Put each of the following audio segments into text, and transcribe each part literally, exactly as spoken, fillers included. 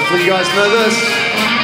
Hopefully you guys know this.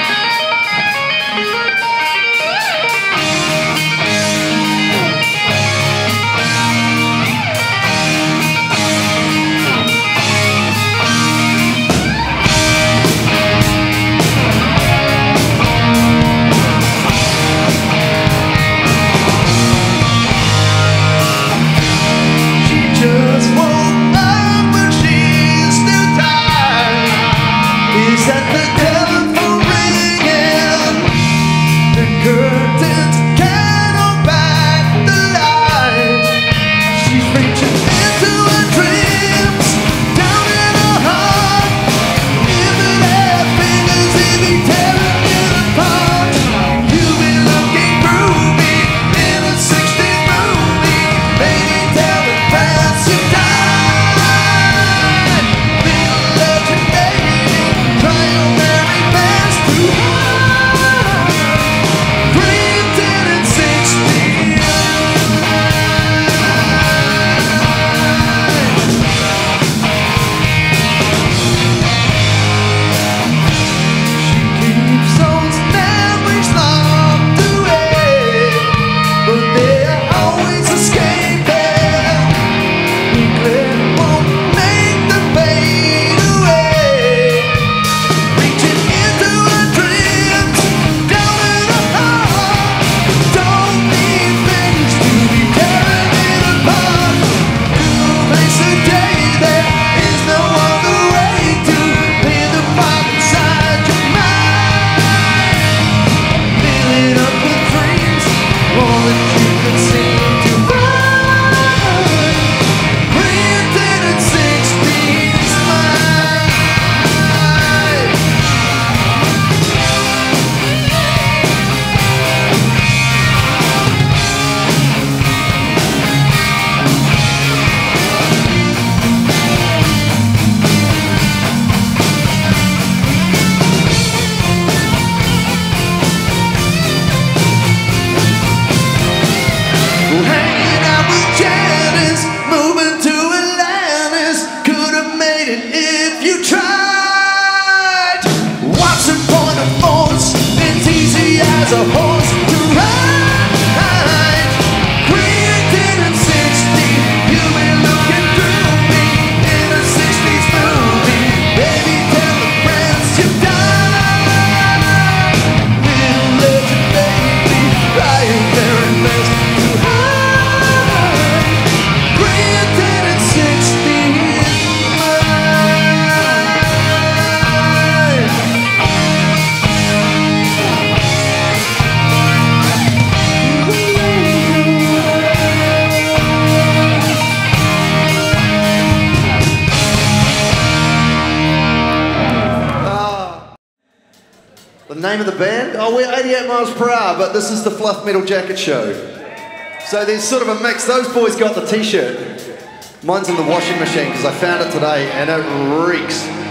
The name of the band? Oh, we're eighty-eight miles per hour, but this is the Fluff Metal Jacket Show. So there's sort of a mix. Those boys got the t-shirt. Mine's in the washing machine because I found it today and it reeks.